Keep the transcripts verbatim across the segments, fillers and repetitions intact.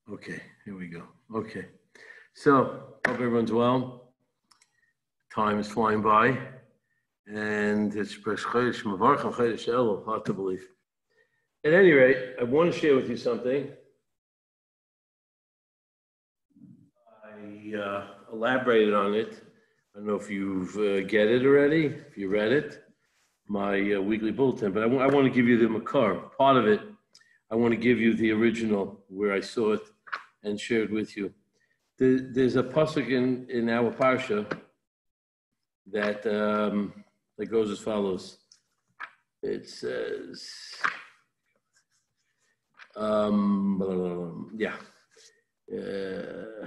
Okay, here we go. Okay, so hope everyone's well. Time is flying by, and it's hard to believe. At any rate, I want to share with you something. I uh, elaborated on it. I don't know if you've uh, get it already, if you read it, my uh, weekly bulletin, but I, w- I want to give you the makar. Part of it, I want to give you the original where I saw it and shared with you. The, there's a pasuk in, in our parsha that, um, that goes as follows. It says, um, blah, blah, blah, yeah. Uh,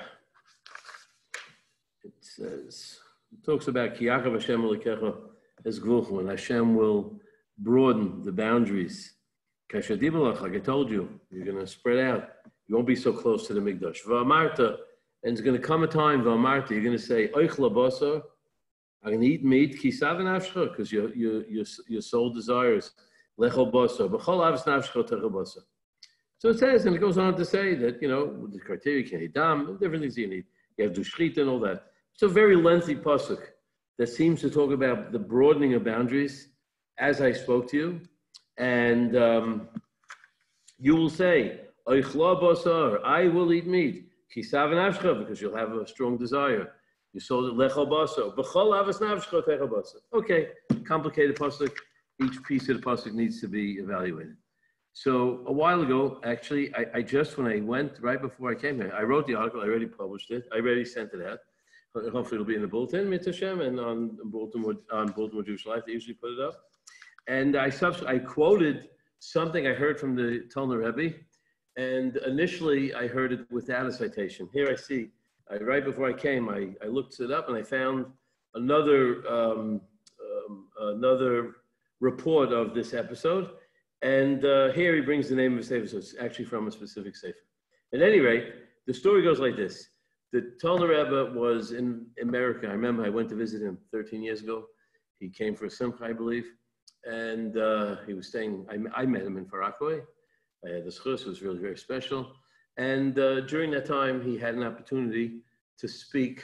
it says, it talks about Ki Yachav Hashem Elokecha es Gvulcha, when Hashem will broaden the boundaries. Kasher Dibalach, like I told you, you're going to spread out. You won't be so close to the Mikdash. V'amarta, and it's going to come a time, V'amarta, you're going to say, Oichla basar, I'm going to eat meat, ki sav nafshcha, because your, your, your, your soul desires, lechol basar, b'chol avs nafshcha techel basar. So it says, and it goes on to say that, you know, with the criteria, you can eat dam, different things you need. You have to do shchita and all that. It's a very lengthy pasuk that seems to talk about the broadening of boundaries, as I spoke to you. And um, you will say, Oichla basar, I will eat meat, ki sav nafshcha, because you'll have a strong desire. You sold it lechol basar, b'chol avos nafshcha techel basar. Okay, complicated pasuk. Each piece of the pasuk needs to be evaluated. So a while ago, actually, I, I just, when I went, right before I came here, I wrote the article, I already published it, I already sent it out. Hopefully it'll be in the bulletin, Mitzvah Hashem, and on Bulletin, on Bulletin Jewish Life, they usually put it up. And I subs- I quoted something I heard from the Talmud Rebbe, and initially I heard it without a citation. Here I see, I, right before I came, I, I looked it up and I found another um, um, another report of this episode. And uh, here he brings the name of a sefer, so it's actually from a specific sefer. At any rate, the story goes like this. The Talmud Rebbe was in America. I remember I went to visit him thirteen years ago. He came for a simcha, I believe. And uh, he was staying, I, I met him in Far Rockaway. I had the schus, it was really very special. And uh, during that time, he had an opportunity to speak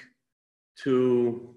to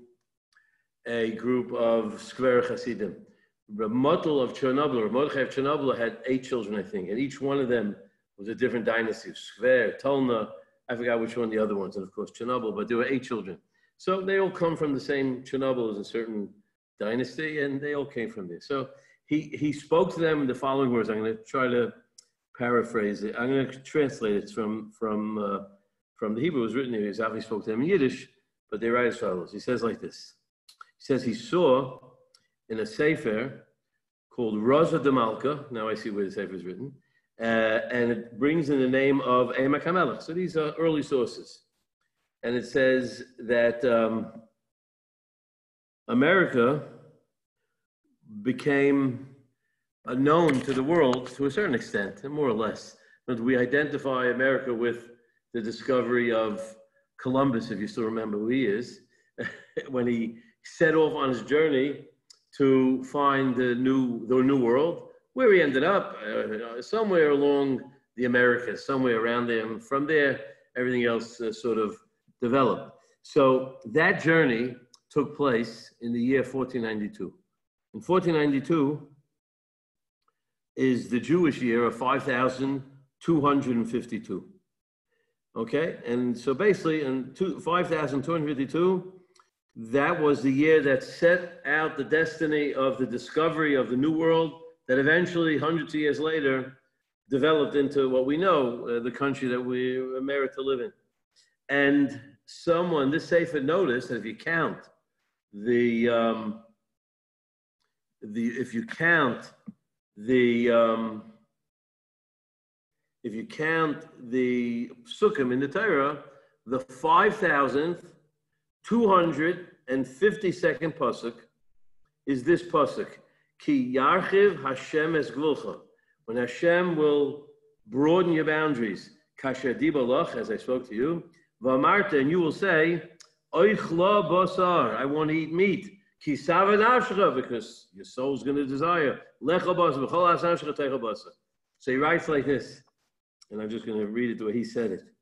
a group of Skver Hasidim. Reb Motel of Chernobyl, Reb Mordechai of Chernobyl had eight children, I think, and each one of them was a different dynasty. Skver, Tolna, I forgot which one the other ones, and of course Chernobyl, but there were eight children. So they all come from the same, Chernobyl is a certain dynasty, and they all came from there. So he, he spoke to them in the following words. I'm going to try to paraphrase it. I'm going to translate it from, from, uh, from the Hebrew. It was written here. He obviously spoke to them in Yiddish, but they write as follows. He says like this. He says he saw in a sefer called Raza de Malka. Now I see where the sefer is written. Uh, and it brings in the name of Emek HaMelech. So these are early sources. And it says that um, America became uh, known to the world to a certain extent, more or less. But we identify America with the discovery of Columbus, if you still remember who he is, when he set off on his journey to find the new the new world, where he ended up, uh, somewhere along the Americas, somewhere around there. And from there, everything else uh, sort of developed. So that journey took place in the year fourteen ninety-two. In fourteen ninety-two is the Jewish year of five thousand two hundred fifty-two. Okay, and so basically in five thousand two hundred fifty-two, that was the year that set out the destiny of the discovery of the New World that eventually, hundreds of years later, developed into what we know, uh, the country that we merit to live in. And someone, this sefer noticed that if you count the, um, the if you count the, um, if you count the psukim in the Torah, the five thousandth two hundred fifty-second pasuk is this pasuk, Ki Yarchiv Hashem es Gvulcha, when Hashem will broaden your boundaries, Kasher Dibalach, as I spoke to you, V'amarta, and you will say, Oichla basar, I want to eat meat, Ki Sava Nafshcha, because your soul's going to desire, Lecha basar, B'chol As Nafshcha Techa basar. So he writes like this, and I'm just going to read it the way he said it.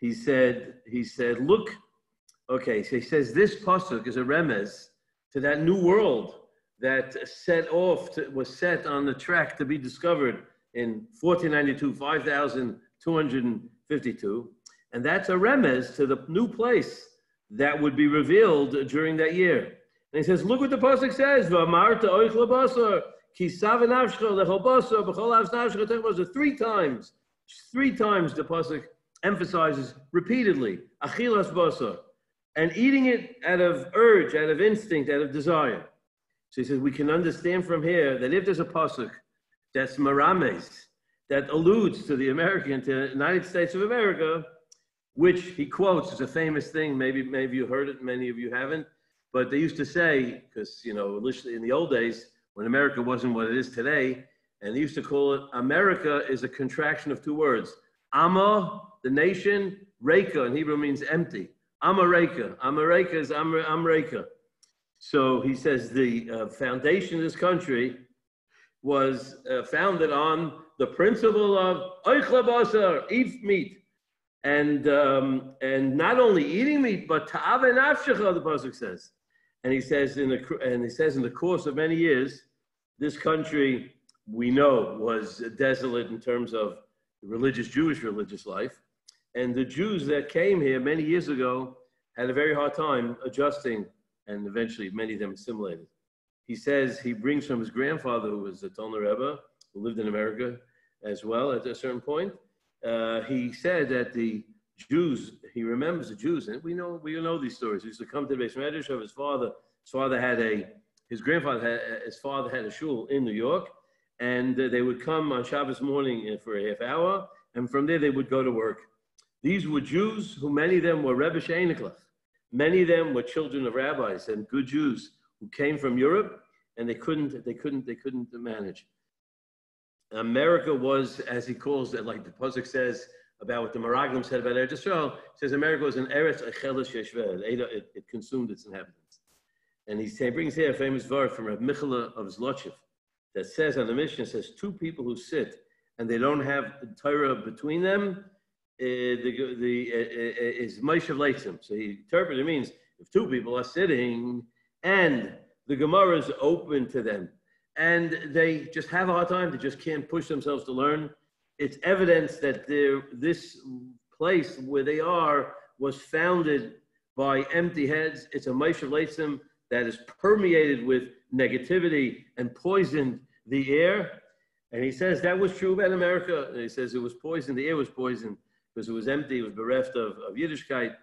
he said, he said, look, okay, so he says this pasuk is a remez to that new world that set off, to, was set on the track to be discovered in fourteen ninety-two, five thousand two hundred fifty-two. And that's a remez to the new place that would be revealed during that year. And he says, look what the pasuk says, V'amarta oichla basar, ki sav nafscha lechol basar, b'chol av nafscha techos. Three times, three times the pasuk emphasizes repeatedly, achilas basar, and eating it out of urge, out of instinct, out of desire. So he says, we can understand from here that if there's a pasuk that's marames, that alludes to the American, to the United States of America, which he quotes as a famous thing. Maybe, maybe you heard it, many of you haven't, but they used to say, because, you know, in the old days, when America wasn't what it is today, and they used to call it, America is a contraction of two words. Amma, the nation, Reka, in Hebrew means empty. Amareka, Amareka is Amre, Amreka. So he says the uh, foundation of this country was uh, founded on the principle of Oichla basar, eat meat. And um, and not only eating meat, but ta'ave nafshecha, the pasuk says. And he says in the and he says in the course of many years, this country we know was desolate in terms of religious Jewish religious life, and the Jews that came here many years ago had a very hard time adjusting, and eventually many of them assimilated. He says he brings from his grandfather, who was a Talmud Rebbe, who lived in America as well at a certain point. Uh, he said that the Jews, he remembers the Jews, and we know we know these stories. He used to come to the Beis Medrash of his father. His father had a, his grandfather had, his father had a shul in New York, and uh, they would come on Shabbos morning for a half hour, and from there they would go to work. These were Jews who many of them were Rebbe Sheiniklach. Many of them were children of rabbis and good Jews who came from Europe, and they couldn't, they couldn't, they couldn't manage. America was, as he calls it, like the pasuk says about what the Meraglim said about Eretz Yisrael, says America was an Eretz Echeles Yeshveh. It, it consumed its inhabitants. And he, he brings here a famous verse from Reb Michela of Zlotchev that says on the Mishnah, says two people who sit and they don't have the Torah between them, uh, the, the, uh, uh, is Moshe Leitzim. So he interpreted it means if two people are sitting and the Gemara is open to them, and they just have a hard time, they just can't push themselves to learn, it's evidence that this place where they are was founded by empty heads. It's a Moshe Leitzim that is permeated with negativity and poisoned the air. And he says that was true about America. And he says it was poisoned, the air was poisoned because it was empty, it was bereft of, of Yiddishkeit.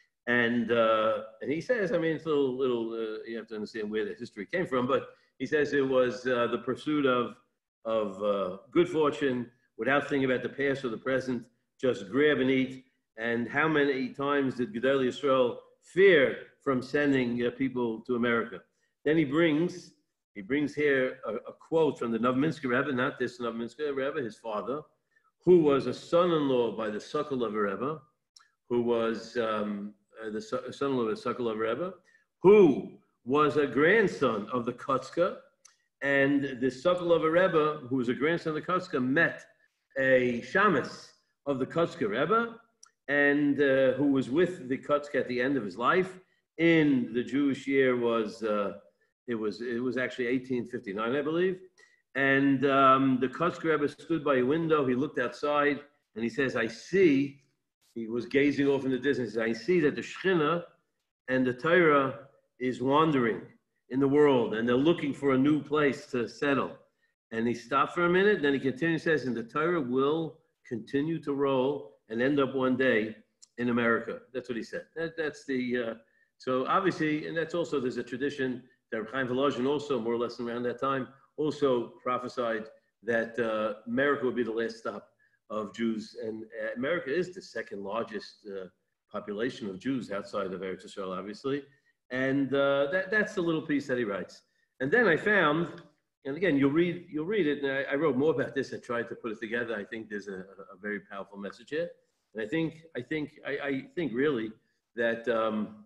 And uh, and he says, I mean, it's a little, little uh, you have to understand where the history came from, but he says it was uh, the pursuit of, of uh, good fortune without thinking about the past or the present, just grab and eat. And how many times did Gedolei Yisrael fear from sending uh, people to America? Then he brings, he brings here a, a quote from the Novominsker Rebbe, not this Novominsker Rebbe, his father, who was a son-in-law by the Sokolov Rebbe, who was um, uh, the son-in-law of the Sokolov Rebbe, who was a grandson of the Kotzker, and the Sokolov Rebbe, who was a grandson of the Kotzker, met a shamus of the Kotzker Rebbe, and uh, who was with the Kotzker at the end of his life. In the Jewish year was uh, it was it was actually eighteen fifty-nine, I believe. And um, the Kotzker Rebbe stood by a window. He looked outside, and he says, "I see." He was gazing off in the distance. "I see that the Shechina and the Torah is wandering in the world, and they're looking for a new place to settle." And he stopped for a minute, then he continues, says, and the Torah will continue to roll and end up one day in America. That's what he said. That, that's the, uh, so obviously, and that's also, there's a tradition that Reb Chaim Volozhin also, more or less around that time, also prophesied that uh, America would be the last stop of Jews. And uh, America is the second largest uh, population of Jews outside of Eretz Yisrael, obviously. And uh, that, that's the little piece that he writes. And then I found, and again, you'll read, you'll read it, and I, I wrote more about this. I tried to put it together. I think there's a, a very powerful message here. And I think, I think, I, I think really that um,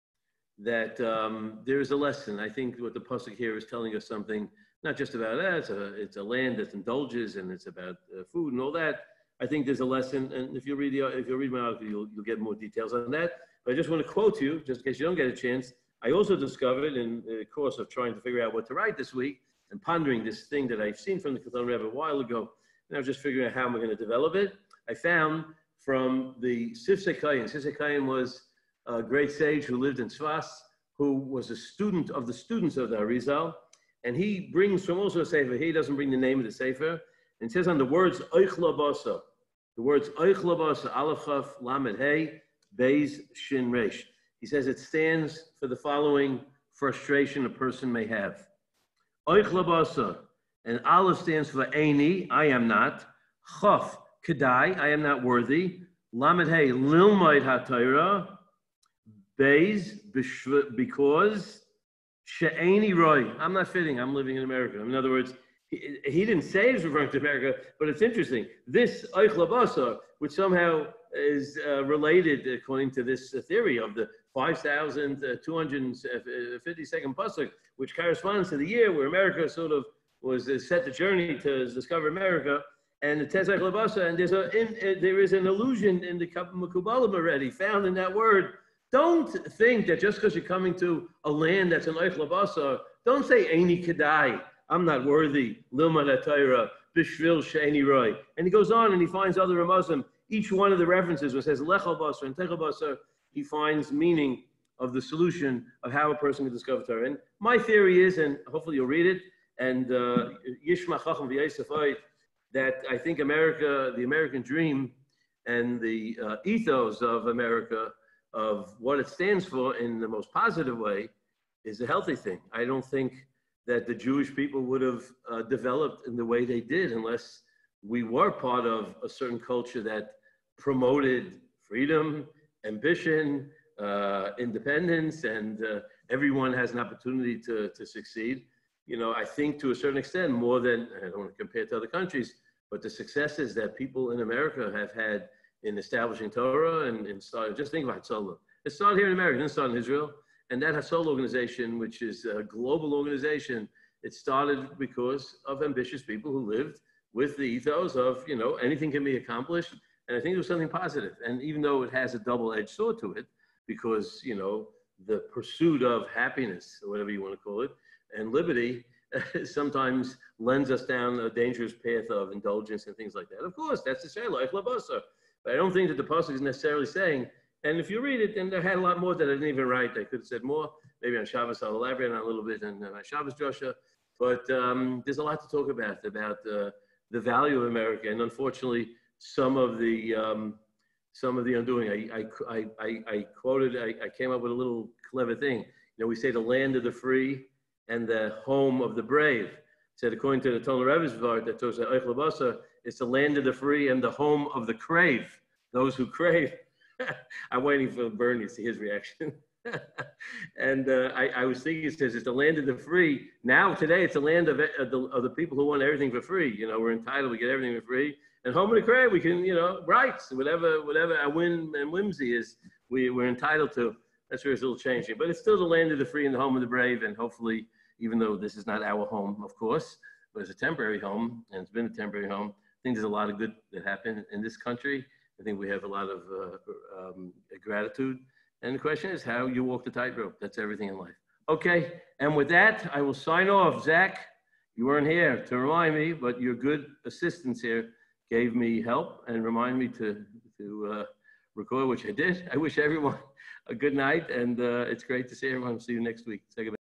that um, there is a lesson. I think what the pasuk here is telling us something, not just about that. It's a, it's a land that indulges, and it's about uh, food and all that. I think there's a lesson, and if you read the, if you read my article, you'll, you'll get more details on that. But I just want to quote you, just in case you don't get a chance. I also discovered in the course of trying to figure out what to write this week and pondering this thing that I've seen from the Katan Rebbe a while ago, and I was just figuring out how am I going to develop it. I found from the Sifsei Kayin. Sifsei Kayin was a great sage who lived in Sfas, who was a student of the students of the Arizal, and he brings from also a sefer. He doesn't bring the name of the sefer, and it says on the words Oich Labasa, the words Oich Labasa, Aleph Chaf Lamed Hey Beis Shin Resh. He says it stands for the following frustration a person may have. Oich Labasa, and Aleph stands for Eini, I am not. Chaf, Kedai, I am not worthy. Lamed Hey, Lilmaid HaTorah. Beis, because She'eni Roy, I'm not fitting, I'm living in America. In other words, he, he didn't say he was referring to America, but it's interesting. This Oich Labasa, which somehow is uh, related, according to this uh, theory, of the five thousand two hundred fifty-second pasuk, which corresponds to the year where America sort of was uh, set the journey to discover America, and the Tez Oich Labasa, and there's a in, uh, there is an allusion in the Mekubalim already found in that word. Don't think that just because you're coming to a land that's an Oich Labasa, don't say Eini Kedai, I'm not worthy, Lilmad HaTorah, Bishvil She'eni Roy. And he goes on and he finds other Ramazim. Each one of the references, where it says Lechal Basar and Techal Basar, he finds meaning of the solution of how a person can discover Torah. And my theory is, and hopefully you'll read it, and Yishma Chacham V'Yosef, that I think America, the American dream, and the uh, ethos of America, of what it stands for in the most positive way, is a healthy thing. I don't think that the Jewish people would have uh, developed in the way they did unless we were part of a certain culture that promoted freedom, ambition, uh, independence, and uh, everyone has an opportunity to, to succeed. You know, I think to a certain extent, more than, I don't want to compare to other countries, but the successes that people in America have had in establishing Torah and, and started, just think about Hatzolah. It started here in America, it didn't start in Israel. And that Hatzolah organization, which is a global organization, it started because of ambitious people who lived with the ethos of, you know, anything can be accomplished. And I think it was something positive. And even though it has a double-edged sword to it, because, you know, the pursuit of happiness, or whatever you want to call it, and liberty sometimes lends us down a dangerous path of indulgence and things like that. Of course, that's the Shelah, Labasa. But I don't think that the pasuk is necessarily saying, and if you read it, and I had a lot more that I didn't even write, I could have said more. Maybe on Shabbos I'll elaborate on a little bit in my Shabbos drasha. But um, there's a lot to talk about, about uh, the value of America. And unfortunately, some of the um, some of the undoing. I, I, I, I quoted, I, I came up with a little clever thing. You know, we say the land of the free and the home of the brave. It said, according to the Talmud Rebbe's Vart, that talks about Oich Labasa, it's the land of the free and the home of the crave, those who crave. I'm waiting for Bernie to see his reaction. and uh, I, I was thinking, it says it's the land of the free. Now, today, it's the land of, of, the, of the people who want everything for free. You know, we're entitled to get everything for free. And home of the crave, we can, you know, rights, whatever, whatever our whim and whimsy is, we, we're entitled to. That's where it's a little changing. But it's still the land of the free and the home of the brave. And hopefully, even though this is not our home, of course, but it's a temporary home, and it's been a temporary home, I think there's a lot of good that happened in this country. I think we have a lot of uh, um, gratitude. And the question is how you walk the tightrope. That's everything in life. Okay, and with that, I will sign off. Zach, you weren't here to remind me, but your good assistance here gave me help and remind me to, to uh, record, which I did. I wish everyone a good night, and uh, it's great to see everyone. See you next week. Say goodbye.